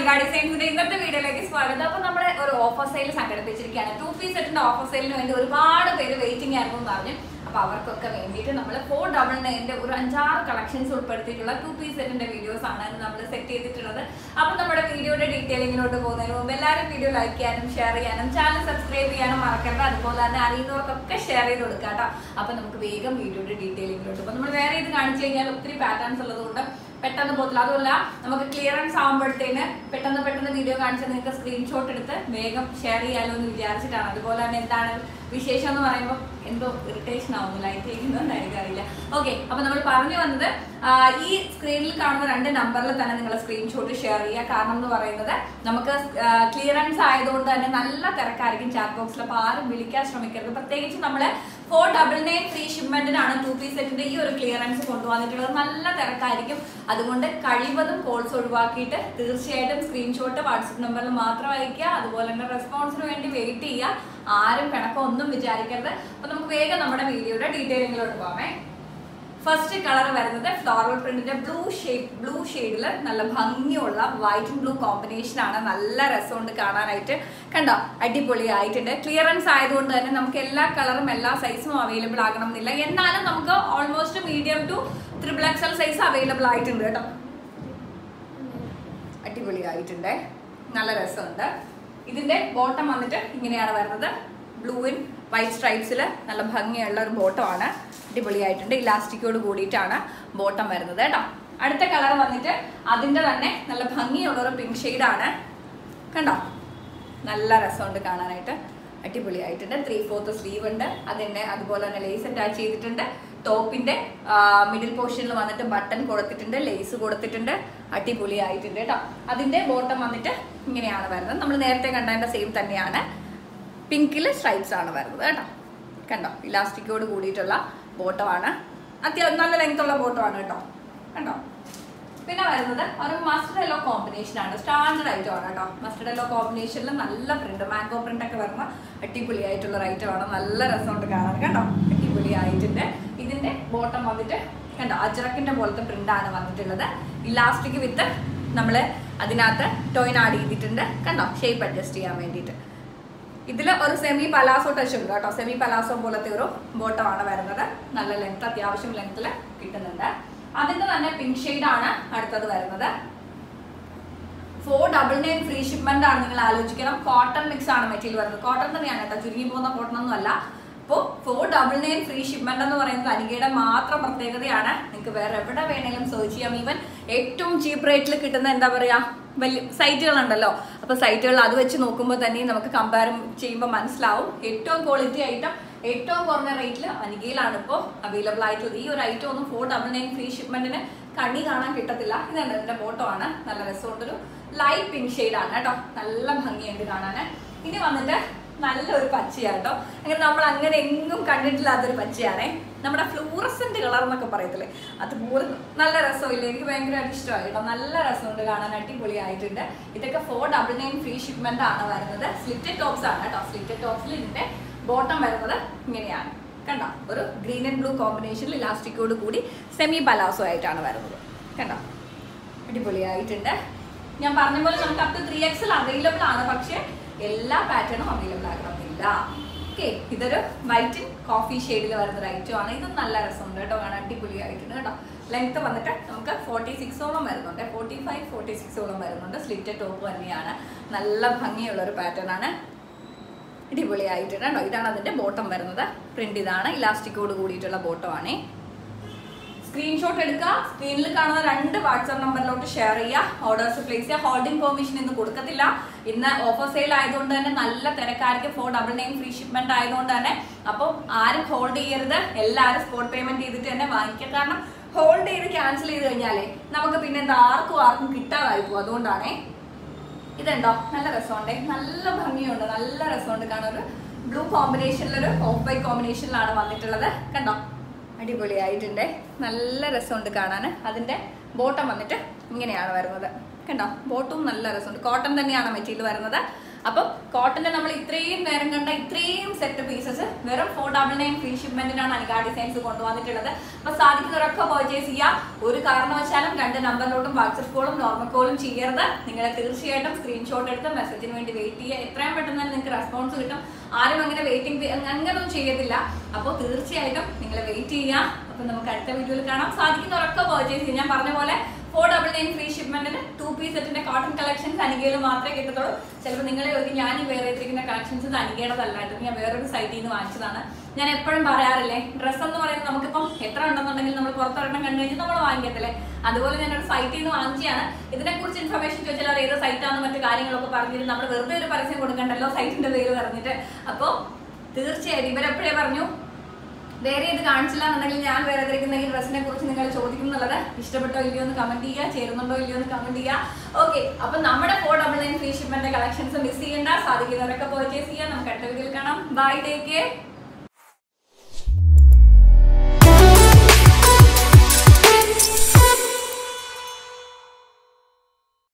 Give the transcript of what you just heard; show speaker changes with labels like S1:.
S1: മല്ലിക ഡിസൈൻസിന്റെ ഇന്നത്തെ വീഡിയോയിലേക്ക് സ്വാഗതം. അപ്പോൾ നമ്മുടെ ഒരു ഓഫർ സെയിൽ സംഘടിപ്പിച്ചിരിക്കുകയാണ്. 2 പീസ് സെറ്റിന്റെ ഓഫർ സെയിലിന് വേണ്ടി ഒരുപാട് പേര് വെയിറ്റിംഗ് ആയിരുന്നു എന്ന് പറഞ്ഞു. അപ്പോൾ അവർക്കൊക്കെ വേണ്ടിയിട്ട് നമ്മൾ 499 ഒരു 5-6 കളക്ഷൻസ് ഉൾപ്പെടുത്തിയിട്ടുള്ള 2 പീസ് സെറ്റിന്റെ വീഡിയോസ് ആണ് നമ്മൾ സെറ്റ് ചെയ്തിട്ടുള്ളത്. അപ്പോൾ നമ്മുടെ വീഡിയോയുടെ ഡീറ്റെയിലിങ്ങിലോട്ട് പോകുന്നതിന് മുമ്പ് എല്ലാവരും വീഡിയോ ലൈക്ക് ചെയ്യാനും ഷെയർ ചെയ്യാനും ചാനൽ സബ്സ്ക്രൈബ് ചെയ്യാനും മറക്കരുത്. അതുപോലെ തന്നെ അറിയുന്നവർക്കൊക്കെ ഷെയർ ചെയ്ത് കൊടുക്കുക കേട്ടോ. അപ്പോൾ നമുക്ക് വേഗം വീഡിയോയുടെ ഡീറ്റെയിലിങ്ങിലോട്ട് പോകും. നമ്മൾ വേറെ ഇത് കാണിച്ചു കഴിഞ്ഞാൽ ഒത്തിരി പാറ്റേൺസ് ഉള്ളതുകൊണ്ട് പെട്ടെന്ന് പോകത്തില്ല. അതുമല്ല നമുക്ക് ക്ലിയറൻസ് ആകുമ്പോഴത്തേന് പെട്ടെന്ന് വീഡിയോ കാണിച്ചാൽ നിങ്ങൾക്ക് സ്ക്രീൻഷോട്ട് എടുത്ത് വേഗം ഷെയർ ചെയ്യാമല്ലോ എന്ന് വിചാരിച്ചിട്ടാണ്. അതുപോലെ തന്നെ എന്താണ് വിശേഷം എന്ന് പറയുമ്പോൾ എന്തോ ഇറിറ്റേഷൻ ആവുന്നു, ലൈറ്റ് ചെയ്യുന്നതായിരിക്കും അറിയില്ല. ഓക്കെ, അപ്പൊ നമ്മൾ പറഞ്ഞു വന്നത് ഈ സ്ക്രീനിൽ കാണുന്ന 2 നമ്പറിൽ തന്നെ നിങ്ങൾ സ്ക്രീൻഷോട്ട് ഷെയർ ചെയ്യുക. കാരണം എന്ന് പറയുന്നത് നമുക്ക് ക്ലിയറൻസ് ആയതുകൊണ്ട് തന്നെ നല്ല തിരക്കായിരിക്കും ചാറ്റ് ബോക്സിൽ. അപ്പോൾ ആരും വിളിക്കാൻ ശ്രമിക്കരുത്. പ്രത്യേകിച്ച് നമ്മൾ 499 ഫ്രീ ഷിപ്മെന്റിനാണ് 2 പീസ് സെറ്റിന്റെ ഈ ഒരു ക്ലിയറൻസ് കൊണ്ടുവന്നിട്ടുള്ളത്. നല്ല തിരക്കായിരിക്കും. അതുകൊണ്ട് കഴിവതും കോൾസ് ഒഴിവാക്കിയിട്ട് തീർച്ചയായിട്ടും സ്ക്രീൻഷോട്ട് വാട്സപ്പ് നമ്പറിൽ മാത്രം അയക്കുക. അതുപോലെ തന്നെ റെസ്പോൺസിന് വേണ്ടി വെയിറ്റ് ചെയ്യുക. ആരും ഒന്നും വിചാരിക്കരുത്. അപ്പൊ നമുക്ക് വേഗം നമ്മുടെ വീഡിയോയുടെ ഡീറ്റെയിലിങ്ങിലോട്ട് പോകാമേ. ഫസ്റ്റ് കളർ വരുന്നത് ഫ്ലോറൽ പ്രിന്റിന്റെ ബ്ലൂ ഷെയ്ഡിൽ നല്ല ഭംഗിയുള്ള വൈറ്റ് ആൻഡ് ബ്ലൂ കോമ്പിനേഷൻ ആണ്. നല്ല രസമുണ്ട് കാണാനായിട്ട്. കണ്ടോ, അടിപൊളിയായിട്ടുണ്ട്. ക്ലിയറൻസ് ആയതുകൊണ്ട് തന്നെ നമുക്ക് എല്ലാ കളറും എല്ലാ സൈസും അവൈലബിൾ ആകണം എന്നില്ല. എന്നാലും നമുക്ക് almost medium to XXL size available ആയിട്ടുണ്ട് കേട്ടോ. അടിപൊളിയായിട്ടുണ്ട്, നല്ല രസമുണ്ട്. ഇതിന്റെ ബോട്ടം വന്നിട്ട് ഇങ്ങനെയാണ് വരുന്നത്. ബ്ലൂ ഇൻ വൈറ്റ് സ്ട്രൈപ്സിൽ നല്ല ഭംഗിയുള്ള ഒരു ബോട്ടം ആണ്. അടിപൊളിയായിട്ടുണ്ട്. ഇലാസ്റ്റിക്കോട് കൂടിയിട്ടാണ് ബോട്ടം വരുന്നത് കേട്ടോ. അടുത്ത കളർ വന്നിട്ട് അതിന്റെ തന്നെ നല്ല ഭംഗിയുള്ള ഒരു പിങ്ക് ഷെയ്ഡാണ്. കണ്ടോ, നല്ല രസമുണ്ട് കാണാനായിട്ട്. അടിപൊളിയായിട്ടുണ്ട്. 3/4 സ്ലീവ് ഉണ്ട്. അതിന്റെ അതുപോലെ തന്നെ ലേസ് അറ്റാച്ച് ചെയ്തിട്ടുണ്ട്. ടോപ്പിന്റെ മിഡിൽ പോർഷനിൽ വന്നിട്ട് ബട്ടൺ കൊടുത്തിട്ടുണ്ട്, ലേസ് കൊടുത്തിട്ടുണ്ട്. അടിപൊളിയായിട്ടുണ്ട് കേട്ടോ. അതിന്റെ ബോട്ടം വന്നിട്ട് ഇങ്ങനെയാണ് വരുന്നത്. നമ്മൾ നേരത്തെ കണ്ടതിന്റെ സെയിം തന്നെയാണ്. പിങ്കില് സ്ട്രൈപ്സ് ആണ് വരുന്നത് കേട്ടോ. കണ്ടോ, ഇലാസ്റ്റിക്കോട് കൂടിയിട്ടുള്ള ബോട്ടമാണ്. അത്യാവശ്യം നല്ല ലെങ്ത് ഉള്ള ബോട്ടമാണ് കേട്ടോ. കണ്ടോ, പിന്നെ വരുന്നത് ഒരു മസ്റ്റർഡ് യെല്ലോ കോമ്പിനേഷൻ ആണ്. സ്റ്റാൻഡേർഡ് ഐറ്റം ആണ് കേട്ടോ. മസ്റ്റർഡ് യെല്ലോ കോമ്പിനേഷനിൽ നല്ല പ്രിന്റ്, മാംഗോ പ്രിന്റ് ഒക്കെ വരുന്ന അടിപൊളിയായിട്ടുള്ള ഒരു ഐറ്റം ആണ്. നല്ല രസമുണ്ട് കാണാൻ. കണ്ടോ, അടിപൊളിയായിട്ടുണ്ട്. ഇതിന്റെ ബോട്ടം വന്നിട്ട് കണ്ടോ, അജ്രക്കിന്റെ പോലത്തെ പ്രിന്റ് ആണ് വന്നിട്ടുള്ളത്. ഇലാസ്റ്റിക് വിത്ത് നമ്മൾ അതിനകത്ത് ടോയിൻ ആഡ് ചെയ്തിട്ടുണ്ട്. കണ്ടോ, ഷേപ്പ് അഡ്ജസ്റ്റ് ചെയ്യാൻ വേണ്ടിയിട്ട്. ഇതിൽ ഒരു സെമി പലാസോ ടച്ച് ഉണ്ട് കേട്ടോ. സെമി പലാസോ പോലത്തെ ഒരു ബോട്ടം ആണ് വരുന്നത്. നല്ല ലെങ്ത്, അത്യാവശ്യം ലെങ്ത്തിൽ കിട്ടുന്നുണ്ട്. അതിന്റെ തന്നെ പിങ്ക് ഷെയ്ഡ് ആണ് അടുത്തത് വരുന്നത്. 499 ഫ്രീ ഷിപ്മെന്റ് ആണ്. നിങ്ങൾ ആലോചിക്കണം, കോട്ടൺ മിക്സ് ആണ് മെറ്റീരിയൽ വരുന്നത്. കോട്ടൺ തന്നെയാണ് കേട്ടോ, ചുരുങ്ങി പോകുന്ന കോട്ടൺ ഒന്നും അല്ല. അപ്പോൾ 499 ഫ്രീ ഷിപ്മെന്റ് എന്ന് പറയുന്നത് അനികയുടെ മാത്രം പ്രത്യേകതയാണ്. നിങ്ങൾക്ക് വേറെ എവിടെ വേണമെങ്കിലും സെർച്ച് ചെയ്യാം. ഈവൻ ഏറ്റവും ചീപ്പ് റേറ്റിൽ കിട്ടുന്ന എന്താ പറയാ വലിയ സൈറ്റുകളുണ്ടല്ലോ. അപ്പൊ സൈറ്റുകൾ അത് വെച്ച് നോക്കുമ്പോൾ തന്നെ നമുക്ക് കമ്പയർ ചെയ്യുമ്പോൾ മനസ്സിലാവും. ഏറ്റവും ക്വാളിറ്റി ഐറ്റം ഏറ്റവും കുറഞ്ഞ റേറ്റിൽ അനികയിലാണ് ഇപ്പോൾ അവൈലബിൾ ആയിട്ടുള്ളത്. ഈ ഒരു ഐറ്റം ഒന്നും 499 ഫ്രീ ഷിപ്മെന്റിന് കണ്ണി കാണാൻ കിട്ടത്തില്ല. ഇതാണ് ഇതിന്റെ ബോട്ടം ആണ്. നല്ല രസമുണ്ടൊരു ലൈറ്റ് പിങ്ക് ഷെയ്ഡ് ആണ് കേട്ടോ. നല്ല ഭംഗിയുണ്ട് കാണാൻ. ഇനി വന്നിട്ട് നല്ലൊരു പച്ചയാട്ടോ. അങ്ങനെ നമ്മൾ അങ്ങനെ എങ്ങും കണ്ടിട്ടില്ലാത്തൊരു പച്ചയാണേ. നമ്മുടെ ഫ്ലൂറസെന്റ് കളർ എന്നൊക്കെ പറയത്തില്ലേ, അതുപോലെ നല്ല രസമില്ല. എനിക്ക് ഭയങ്കരമായിട്ട് ഇഷ്ടമായി കേട്ടോ. നല്ല രസമുണ്ട് കാണാൻ, അടിപൊളിയായിട്ടുണ്ട്. ഇതൊക്കെ 499 ഫ്രീ ഷിപ്മെന്റ് ആണ് വരുന്നത്. സ്ലിറ്റഡ് ടോപ്സ് ആണ് കേട്ടോ. സ്ലിറ്റഡ് ടോപ്സിൽ ഇതിന്റെ ബോട്ടം വരുന്നത് ഇങ്ങനെയാണ്. കണ്ടോ, ഒരു ഗ്രീൻ ആൻഡ് ബ്ലൂ കോമ്പിനേഷനിൽ ഇലാസ്റ്റിക്കോട് കൂടി സെമി പലാസോ ആയിട്ടാണ് വരുന്നത്. കണ്ടോ, അടിപൊളിയായിട്ടുണ്ട്. ഞാൻ പറഞ്ഞ പോലെ നമുക്ക് അപ്പ് ടു 3XL അവൈലബിൾ ആണ്. പക്ഷെ എല്ലാ പാറ്റേണും അവൈലബിൾ ആകണമെന്നില്ല. ഓക്കെ, ഇതൊരു വൈറ്റ് കോഫി ഷെയ്ഡിൽ വരുന്ന ഒരു ഐറ്റം ആണ്. ഇത് നല്ല രസമുണ്ട് കേട്ടോ, കാണാൻ അടിപൊളിയായിട്ടുണ്ട് കേട്ടോ. ലെങ്ത് വന്നിട്ട് നമുക്ക് 46ഓളം വരുന്നുണ്ട്. 45-46ഓളം വരുന്നുണ്ട്. സ്ലിറ്റഡ് ടോപ്പ് തന്നെയാണ്. നല്ല ഭംഗിയുള്ള ഒരു പാറ്റേൺ ആണ്. അടിപൊളിയായിട്ടുണ്ട് കേട്ടോ. ഇതാണ് അതിന്റെ ബോട്ടം വരുന്നത്. പ്രിന്റ് ഇതാണ്. ഇലാസ്റ്റിക്കോട് കൂടിയിട്ടുള്ള ബോട്ടം ആണേ. സ്ക്രീൻഷോട്ട് എടുക്കുക. സ്ക്രീനിൽ കാണുന്ന 2 വാട്സ്ആപ്പ് നമ്പറിലോട്ട് ഷെയർ ചെയ്യുക. ഓർഡേഴ്സ് പ്ലേസ് ചെയ്യുക. ഹോൾഡിംഗ് പെർമിഷൻ ഇന്ന് കൊടുക്കത്തില്ല. ഇന്ന് ഓഫർ സെയിൽ ആയതുകൊണ്ട് തന്നെ നല്ല തിരക്കായിരിക്കും. 499 ഫ്രീ ഷിപ്മെന്റ് ആയതുകൊണ്ട് തന്നെ. അപ്പോൾ ആരും ഹോൾഡ് ചെയ്യരുത്. എല്ലാവരും സ്പോട്ട് പേയ്മെന്റ് ചെയ്തിട്ട് തന്നെ വാങ്ങിക്കുക. കാരണം ഹോൾഡ് ചെയ്ത് ക്യാൻസൽ ചെയ്ത് കഴിഞ്ഞാലേ നമുക്ക് പിന്നെ എന്താ ആർക്കും കിട്ടാതായി പോകും. അതുകൊണ്ടാണേ. ഇതുണ്ടോ, നല്ല രസമുണ്ട്. നല്ല ഭംഗിയുണ്ട്, നല്ല രസമുണ്ട് കാണാൻ. ഒരു ബ്ലൂ കോമ്പിനേഷനിലൊരു ഓഫ് വൈറ്റ് കോമ്പിനേഷനിലാണ് വന്നിട്ടുള്ളത്. കണ്ടോ, അടിപൊളിയായിട്ടുണ്ട്. നല്ല രസമുണ്ട് കാണാൻ. അതിന്റെ ബോട്ടം വന്നിട്ട് ഇങ്ങനെയാണ് വരുന്നത്. കണ്ടോ, ബോട്ടവും നല്ല രസമുണ്ട്. കോട്ടൺ തന്നെയാണ് മെറ്റീരിയൽ വരുന്നത്. അപ്പം കോട്ടന്റെ നമ്മൾ ഇത്രയും നേരം കണ്ട ഇത്രയും സെറ്റ് പീസസ് വെറും 499 ഫ്രീ ഷിപ്മെന്റിനാണ് അനിക ഡിസൈൻസ് കൊണ്ടുവന്നിട്ടുള്ളത്. അപ്പൊ സാധിക്കുന്നവരൊക്കെ പർച്ചേസ് ചെയ്യാം. ഒരു കാരണവശാലും 2 നമ്പറിലോട്ടും വാട്സ്ആപ്പ് കോളും നോർമൽ കോളും ചെയ്യരുത്. നിങ്ങൾ തീർച്ചയായിട്ടും സ്ക്രീൻഷോട്ട് എടുത്ത് മെസ്സേജിന് വേണ്ടി വെയിറ്റ് ചെയ്യുക. എത്രയും പെട്ടെന്ന് തന്നെ നിങ്ങൾക്ക് റെസ്പോൺസ് കിട്ടും. ആരും അങ്ങനെ വെയിറ്റിംഗ് അങ്ങനെയൊന്നും ചെയ്യത്തില്ല. അപ്പോൾ തീർച്ചയായിട്ടും നിങ്ങൾ വെയിറ്റ് ചെയ്യുക. അപ്പൊ നമുക്ക് അടുത്ത വീഡിയോയിൽ കാണാം. സാധിക്കുന്നവരൊക്കെ പർച്ചേസ് ചെയ്യാം. ഞാൻ പറഞ്ഞ പോലെ 499 ഫ്രീ ഷിപ്മെന്റിന് 2 പീസ് സെറ്റിന്റെ കോട്ടൺ കളക്ഷൻസ് അനികയിൽ മാത്രമേ കിട്ടത്തുള്ളൂ. ചിലപ്പോൾ നിങ്ങളെ ഞാൻ ഈ വേറെ എത്തിക്കുന്ന കളക്ഷൻസ് അനികയുടേതല്ലായിട്ട് ഞാൻ വേറൊരു സൈറ്റിൽ നിന്ന് വാങ്ങിച്ചതാണ്. ഞാൻ എപ്പോഴും പറയാറില്ലേ, ഡ്രസ്സ് എന്ന് പറയുന്നത് നമുക്കിപ്പം എത്ര ഉണ്ടെന്നുണ്ടെങ്കിൽ നമ്മൾ പുറത്തൊരെണ്ണം കണ്ടു കഴിഞ്ഞാൽ നമ്മൾ വാങ്ങിക്കത്തില്ലേ, അതുപോലെ ഞാനൊരു സൈറ്റിൽ നിന്ന് വാങ്ങിച്ചതാണ്. ഇതിനെക്കുറിച്ച് ഇൻഫർമേഷൻ ചോദിച്ചാൽ അവർ ഏത് സൈറ്റാണെന്ന് മറ്റു കാര്യങ്ങളൊക്കെ പറഞ്ഞിട്ട് നമ്മൾ വെറുതെ ഒരു പരസ്യം കൊടുക്കണ്ടല്ലോ സൈറ്റിന്റെ പേര് പറഞ്ഞിട്ട്. അപ്പോൾ തീർച്ചയായിട്ടും ഇവരെപ്പോഴേ പറഞ്ഞു വേറെ ഇത് കാണിച്ചില്ല എന്നുണ്ടെങ്കിൽ ഞാൻ വേറെ ഏതെങ്കിലും ഈ ഡ്രസ്സിനെ കുറിച്ച് നിങ്ങൾ ചോദിക്കും എന്നുള്ളത്. ഇഷ്ടപ്പെട്ടോ ഇല്ലയോ എന്ന് കമന്റ് ചെയ്യുക, ചേരുന്നുണ്ടോ ഇല്ലയോ എന്ന് കമന്റ് ചെയ്യുക. ഓക്കെ, അപ്പൊ നമ്മുടെ 499 ഫ്രീ ഷിപ്മെന്റ് കളക്ഷൻസ് മിസ് ചെയ്യേണ്ട. സാധിക്കുന്നവരൊക്കെ പർച്ചേസ് ചെയ്യാം. നമുക്ക് അടുത്ത വീഡിയോയിൽ കാണാം. Bye, take care.